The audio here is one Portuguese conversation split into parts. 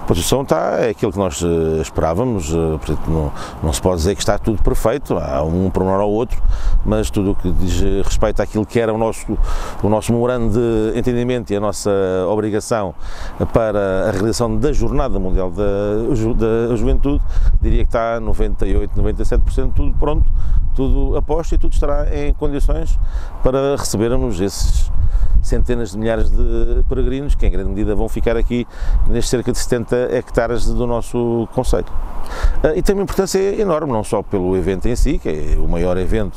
A posição é aquilo que nós esperávamos, portanto, não se pode dizer que está tudo perfeito, há um pormenor ao outro, mas tudo o que diz respeito àquilo que era o nosso memorando de entendimento e a nossa obrigação para a realização da Jornada Mundial da Juventude, diria que está 98, 97% tudo pronto, tudo a posto e tudo estará em condições para recebermos esses centenas de milhares de peregrinos que em grande medida vão ficar aqui nestes cerca de 70 hectares do nosso concelho. E tem uma importância enorme, não só pelo evento em si, que é o maior evento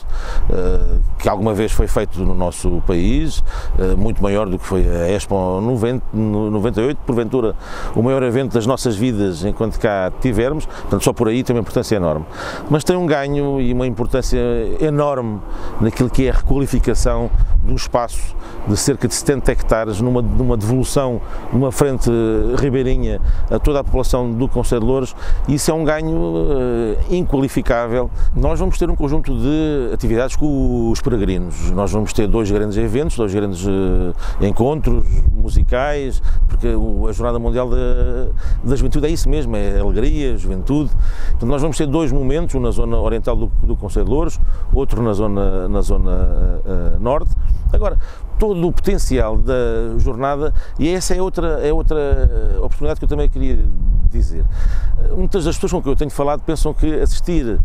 que alguma vez foi feito no nosso país, muito maior do que foi a Expo 98, porventura o maior evento das nossas vidas enquanto cá tivermos, portanto só por aí tem uma importância enorme. Mas tem um ganho e uma importância enorme naquilo que é a requalificação de um espaço de cerca de 70 hectares numa devolução, numa frente ribeirinha a toda a população do concelho de Louros, e isso é um ganho inqualificável. Nós vamos ter um conjunto de atividades com os peregrinos, nós vamos ter dois grandes eventos, dois grandes encontros musicais, porque a Jornada Mundial da Juventude é isso mesmo, é alegria, juventude. Então nós vamos ter dois momentos, um na zona oriental do concelho de Louros, outro na zona norte. Agora, todo o potencial da jornada, e essa é outra oportunidade que eu também queria dizer. Muitas das pessoas com quem eu tenho falado pensam que assistir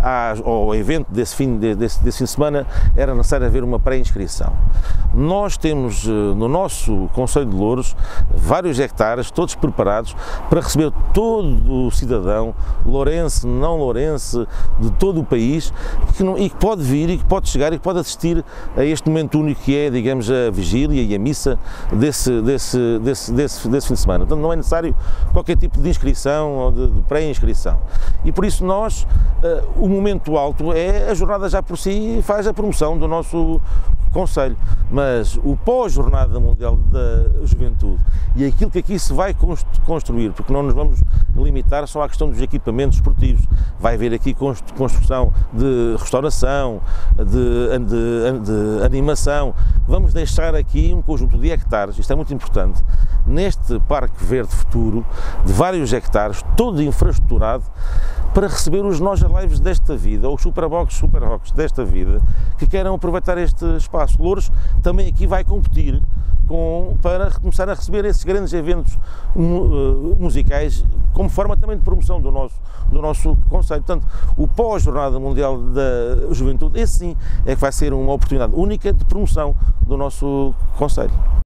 ao evento desse fim de semana era necessário haver uma pré-inscrição. Nós temos no nosso concelho de Louros vários hectares, todos preparados para receber todo o cidadão, lourense, não lourense, de todo o país, e que pode vir, e que pode chegar, e que pode assistir a este momento único que é, digamos, a vigília e a missa desse fim de semana. Portanto, não é necessário qualquer tipo de inscrição ou de pré-inscrição. E por isso nós, o momento alto é a jornada já por si faz a promoção do nosso concelho, mas o pós-Jornada Mundial da Juventude e aquilo que aqui se vai construir, porque não nos vamos limitar só à questão dos equipamentos esportivos, vai haver aqui construção de restauração, de animação, vamos deixar aqui um conjunto de hectares, isto é muito importante, neste Parque Verde Futuro, de vários hectares, todo infraestruturado, para receber os Nós Alives desta vida, ou os Super Rocks desta vida, que queiram aproveitar este espaço. Louros também aqui vai competir para começar a receber esses grandes eventos musicais, como forma também de promoção do nosso concelho. Portanto, o pós-Jornada Mundial da Juventude, esse sim é que vai ser uma oportunidade única de promoção do nosso concelho.